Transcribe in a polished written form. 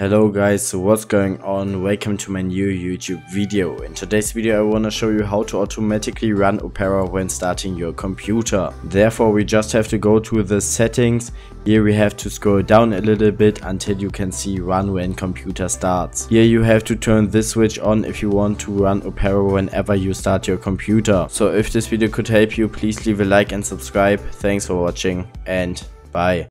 Hello guys, so what's going on? Welcome to my new YouTube video. In today's video I want to show you how to automatically run Opera when starting your computer. Therefore we just have to go to the settings. Here we have to scroll down a little bit until you can see run when computer starts. Here you have to turn this switch on if you want to run Opera whenever you start your computer. So if this video could help you, please leave a like and subscribe. Thanks for watching and bye.